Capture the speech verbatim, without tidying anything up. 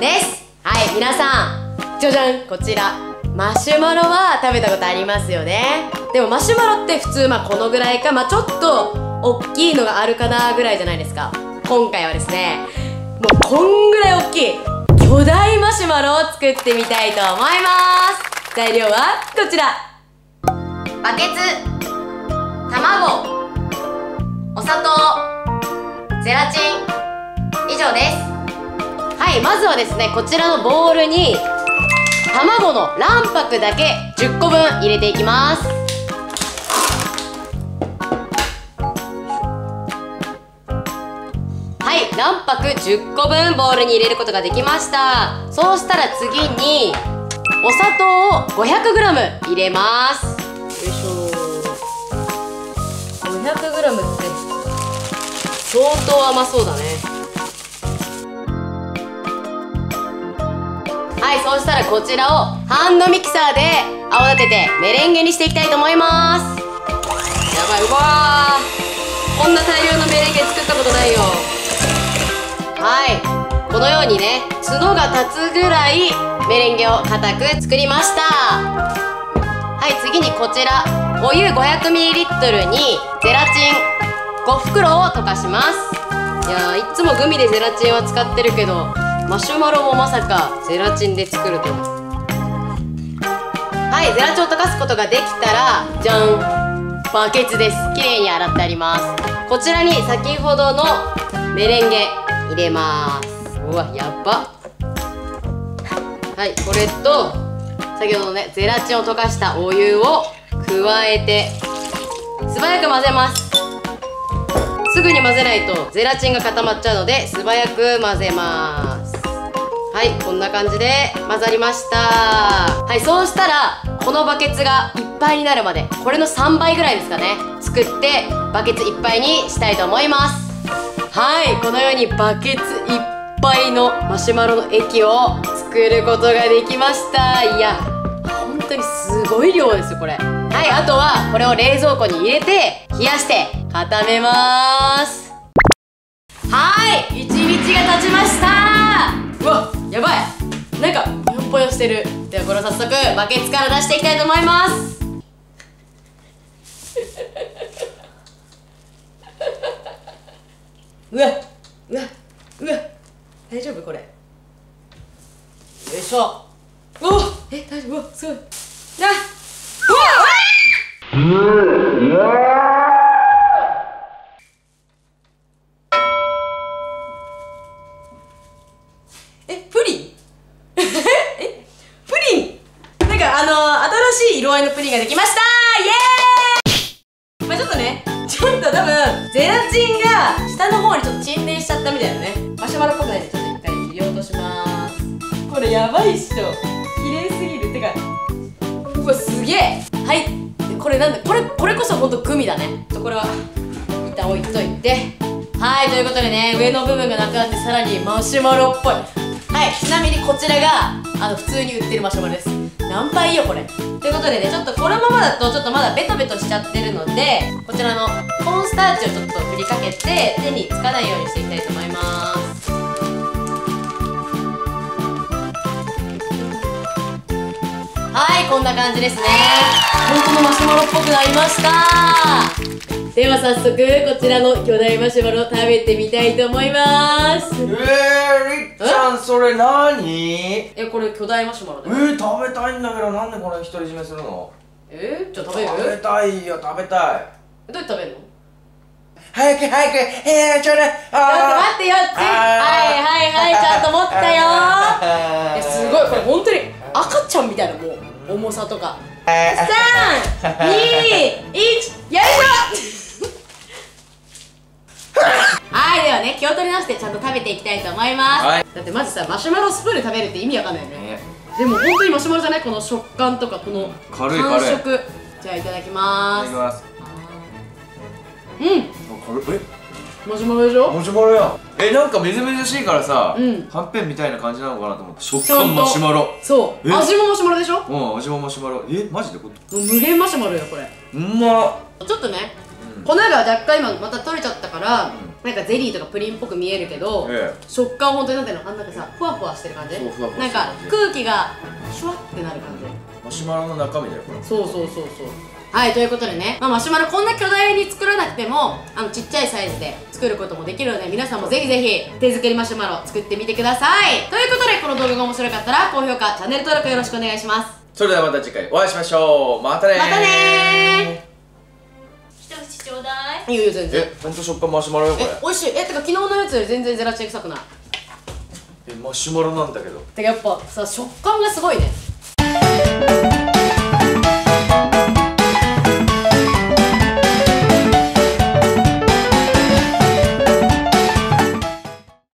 です。はい、皆さん、じゃじゃん、こちらマシュマロは食べたことありますよね。でもマシュマロって普通まあこのぐらいか、まあちょっと大きいのがあるかなぐらいじゃないですか。今回はですね、もうこんぐらい大きい巨大マシュマロを作ってみたいと思います。材料はこちら。バケツ、卵、お砂糖、ゼラチン、以上です。はい、まずはですね、こちらのボウルに卵の卵白だけじゅっこぶん入れていきます。はい、卵白じゅっこぶんボウルに入れることができました。そうしたら次にお砂糖を ごひゃくグラム 入れます。よいしょ。 ごひゃくグラム って相当甘そうだね。はい、そうしたらこちらをハンドミキサーで泡立ててメレンゲにしていきたいと思います。やばい、うわー、こんな大量のメレンゲ作ったことないよ。はい、このようにね、角が立つぐらいメレンゲを固く作りました。はい、次にこちらお湯 ごひゃくミリリットル にゼラチンごふくろを溶かします。いやー、いつもグミでゼラチンは使ってるけど、マシュマロもまさかゼラチンで作るとは。はい、ゼラチンを溶かすことができたら、じゃん、バケツです。きれいに洗ってあります。こちらに先ほどのメレンゲ入れます。うわ、やば。はい、これと先ほどのね、ゼラチンを溶かしたお湯を加えて素早く混ぜます。すぐに混ぜないとゼラチンが固まっちゃうので素早く混ぜます。はい、こんな感じで混ざりました。はい、そうしたらこのバケツがいっぱいになるまで、これのさんばいぐらいですかね、作ってバケツいっぱいにしたいと思います。はい、このようにバケツいっぱいのマシュマロの液を作ることができました。いや、本当にすごい量ですよこれ。はい、あとはこれを冷蔵庫に入れて冷やして固めます。はい、いちにちが経ちました。うわ、やばい、なんかぽよぽよしてる。ではこれを早速バケツから出していきたいと思います。うわうわうわ、大丈夫これ。よいしょ。おお、え、大丈夫、うわ、すごい。あ、うわうわえ、プリンえ、プリン、なんかあのー、新しい色合いのプリンができました。イエーイ。まあちょっとね、ちょっと多分ゼラチンが下の方にちょっと沈殿しちゃったみたいなね。マシュマロっぽくないんで、ちょっと一回切り落とします。これやばいっしょ、綺麗すぎる。てかうわ、すげえ。はい、これなんだ、これこれこそほんとグミだね。ちょっとこれは一旦置いといて。はい、ということでね、上の部分がなくなってさらにマシュマロっぽい。はい、ちなみにこちらがあの普通に売ってるマシュマロです。何倍よこれ。ということでね、ちょっとこのままだとちょっとまだベトベトしちゃってるので、こちらのコーンスターチをちょっと振りかけて手につかないようにしていきたいと思います。はい、こんな感じですね。本当のマシュマロっぽくなりました。では早速こちらの巨大マシュマロを食べてみたいと思います。 えー、りっちゃん、それ何？ え、これ巨大マシュマロだよ。 えー、食べたいんだけど、なんでこれ独り占めするの？ えー、じゃあ食べる？ 食べたいよ、食べたい。 どうやって食べるの？ 早く早く、えー、ちょうだい。 ちょっと待ってよっち。はいはいはい、ちゃんと持ったよ。え、すごい、これ本当に赤ちゃんみたいな、もう重さとか。さん、に、いち、よいしょ。はい、ではね、気を取り直してちゃんと食べていきたいと思います。はい、だってまずさ、マシュマロスプーンで食べるって意味わかんないよね。でも本当にマシュマロじゃない、この食感とかこの感触。じゃあいただきます。いただきます。うん、軽い。え、マシュマロでしょ。 マシュマロや。え、なんかみずみずしいからさ、うん、はんぺんみたいな感じなのかなと思って。食感マシュマロ。そう、味もマシュマロでしょ。うん、味もマシュマロ。え、マジでこれ無限マシュマロよこれ。 うんまっ。 ちょっとね、粉が若干今また取れちゃったから、 なんかゼリーとかプリンっぽく見えるけど、ええ、食感本当になんていうの、あんなんかさふわふわしてる感じ。そうふわふわしてる感じ。なんか空気がシュワってなる感じ。 マシュマロの中身だよこれ。 そうそうそうそう。はい、ということでね、まあ、マシュマロこんな巨大に作らなくてもあのちっちゃいサイズで作ることもできるので、皆さんもぜひぜひ手作りマシュマロ作ってみてください。ということでこの動画が面白かったら高評価チャンネル登録よろしくお願いします。 それではまた次回お会いしましょう。またねー。 またねー。一口ちょうだい。いいよいいよ全然。 え、ほんと食感マシュマロよこれ。 え、美味しい。え、てか昨日のやつより全然ゼラチン臭くない。 え、マシュマロなんだけど。 てかやっぱさ食感がすごいね。